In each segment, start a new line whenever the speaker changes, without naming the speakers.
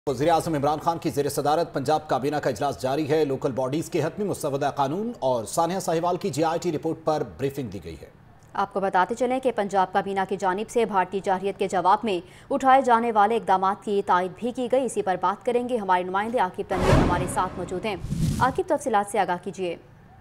वज़ीर-ए-आज़म इमरान खान की ज़ेर सदारत पंजाब काबीना का इजलास जारी है। लोकल बॉडीज़ के हतमी मुस्तवदा कानून और सानिया साहिवाल की GIT रिपोर्ट पर ब्रीफिंग दी गई है।
आपको बताते चलें कि पंजाब काबीना की जानिब से भारतीय जारहियत के जवाब में उठाए जाने वाले इकदाम की तायद भी की गई। इसी पर बात करेंगे, हमारे नुमाइंदे आकिब तनवीर हमारे साथ मौजूद हैं। आकिब, तफसीलात से आगाह कीजिए।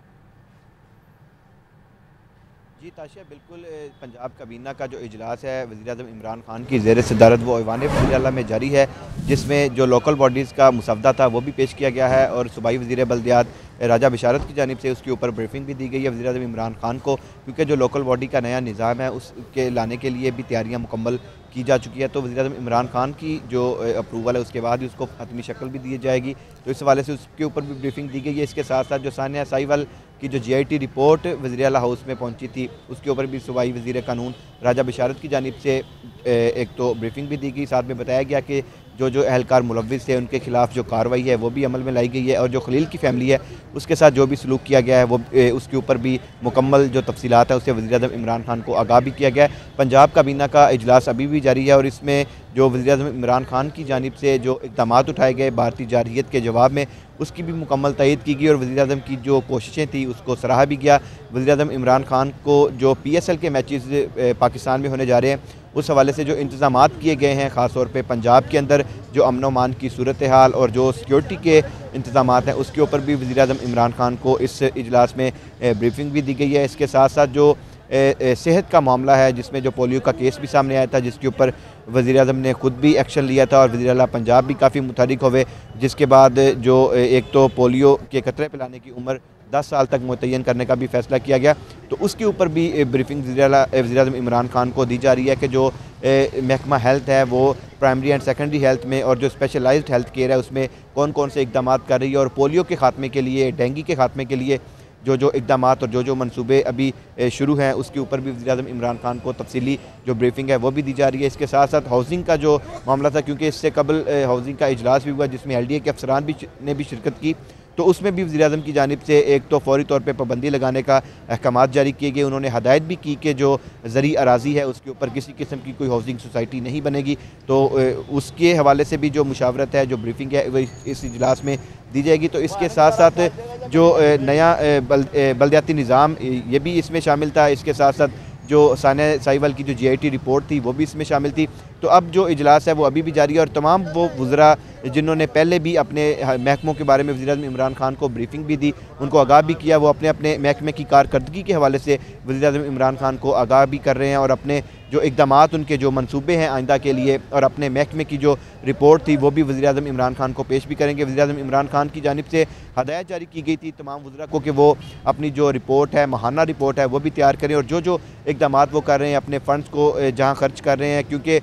जी ताशिया, बिल्कुल पंजाब काबीना का जो इजलास है वज़ीर-ए-आज़म इमरान खान की ज़ेर सदारत वो ऐवान वज़ीर आला में जारी है, जिसमें जो लोकल बॉडीज़ का मुसवदा था वो भी पेश किया गया है और सूबाई वज़ीर बल्दियात राजा बिशारत की जानिब से उसके ऊपर ब्रीफिंग भी दी गई है वज़ीर-ए-आज़म इमरान खान को, क्योंकि जो लोकल बॉडी का नया निज़ाम है उसके लाने के लिए भी तैयारियाँ मुकम्मल की जा चुकी है। तो वज़ीर-ए-आज़म इमरान खान की जो अप्रूवल है उसके बाद ही उसको हतमी शक्ल भी दी जाएगी, तो इस हवाले से उसके ऊपर भी ब्रीफिंग दी गई है। इसके साथ साथ जो सानिया साहिवाल की जो GIT रिपोर्ट वज़ीर आला हाउस में पहुंची थी उसके ऊपर भी सूबाई वज़ीर कानून राजा बिशारत की जानिब से एक तो ब्रीफिंग भी दी गई। साथ में बताया गया कि जो एहलकार मुलव्विस थे उनके खिलाफ जो कार्रवाई है वो भी अमल में लाई गई है और जो खलील की फैमिली है उसके साथ जो भी सलूक किया गया है वो उसके ऊपर भी मुकम्मल जो तफसीलात है उससे वज़ीर-ए-आज़म इमरान खान को आगाह भी किया गया है। पंजाब काबीना का इजलास अभी भी जारी है और इसमें जो वज़ीर-ए-आज़म इमरान खान की जानिब से जो इक़दाम उठाए गए भारतीय जारहियत के जवाब में उसकी भी मुकम्मल तइद की गई और वज़ीर-ए-आज़म की जो कोशिशें थी उसको सराहा भी गया। वज़ीर-ए-आज़म इमरान खान को जो PSL के मैचेस पाकिस्तान में होने जा रहे हैं उस हवाले से जो इंतज़ामात किए गए हैं, ख़ास तौर पे पंजाब के अंदर जो अमन व अमान की सूरत हाल और जो सिक्योरिटी के इंतज़ामात हैं उसके ऊपर भी वज़ीर-ए-आज़म इमरान खान को इस इजलास में ब्रीफिंग भी दी गई है। इसके साथ साथ जो सेहत का मामला है जिसमें जो पोलियो का केस भी सामने आया था जिसके ऊपर वज़ीर-ए-आज़म ने ख़ुद भी एक्शन लिया था और वज़ीर आला पंजाब भी काफ़ी मुतहरिक हुए, जिसके बाद जो एक तो पोलियो के कतरे पिलाने की उम्र 10 साल तक मुतय्यन करने का भी फ़ैसला किया गया, तो उसके ऊपर भी ब्रीफिंग वज़ीर-ए-आज़म इमरान खान को दी जा रही है कि जो महकमा हेल्थ है वो प्राइमरी एंड सेकेंडरी हेल्थ में और जो स्पेशलाइज्ड हेल्थ केयर है उसमें कौन कौन से इक़दाम कर रही है और पोलियो के ख़ात्मे के लिए, डेंगू के ख़ात्मे के लिए जो इक़दाम और जो मनसूबे अभी शुरू हैं उसके ऊपर भी वज़ीर-ए-आज़म इमरान खान को तफसीली जो ब्रीफिंग है वो भी दी जा रही है। इसके साथ साथ हाउसिंग का जो मामला था, क्योंकि इससे कबल हाउसिंग का इजलास भी हुआ जिसमें LDA के अफसरान ने भी शिरकत की, तो उसमें भी वज़ीर-ए-आज़म की जानिब से एक तो फौरी तौर पे पाबंदी लगाने का अहकामात जारी किए गए। उन्होंने हदायत भी की कि जो ज़री अराज़ी है उसके ऊपर किसी किस्म की कोई हाउसिंग सोसाइटी नहीं बनेगी, तो उसके हवाले से भी जो मुशावरत है, जो ब्रीफिंग है वो इस इजलास में दी जाएगी। तो इसके साथ साथ जो नया बल्दियाती निज़ाम ये भी इसमें शामिल था। इसके साथ साथ जो सानिया साहिवाल की जो GIT रिपोर्ट थी वो भी इसमें शामिल थी। तो अब जो इजलास है वो अभी भी जारी है और तमाम वो वज़रा जिन्होंने पहले भी अपने महकमों के बारे में वज़ीर-ए-आज़म इमरान खान को ब्रीफिंग भी दी, उनको आगाह भी किया, वो अपने अपने महकमे की कारकर्दगी के हवाले से वज़ीर-ए-आज़म इमरान खान को आगाह भी कर रहे हैं और अपने जो इक़दामात उनके जो मंसूबे हैं आइंदा के लिए और अपने महकमे की जो रिपोर्ट थी वो भी वज़ीर-ए-आज़म इमरान खान को पेश भी करेंगे। वज़ीर-ए-आज़म इमरान खान की जानिब से हदायत जारी की गई थी तमाम वज़रा को कि वो अपनी जो रिपोर्ट है, माहाना रिपोर्ट है वो भी तैयार करें और जो इक़दामात वो कर रहे हैं अपने फ़ंड्स को जहाँ खर्च कर रहे हैं, क्योंकि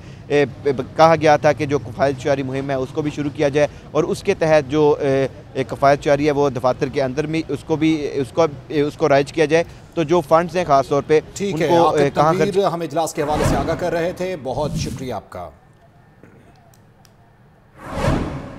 कहा गया था कि जो कफ़ायत शुआरी मुहिम है उसको भी शुरू किया जाए और उसके तहत जो कफ़ायत शुआरी है वो दफातर के अंदर में उसको राइज किया जाए। तो जो फंड्स हैं ख़ास तौर पे
ठीक है, हमें इजलास के हवाले से आगाह कर रहे थे, बहुत शुक्रिया आपका।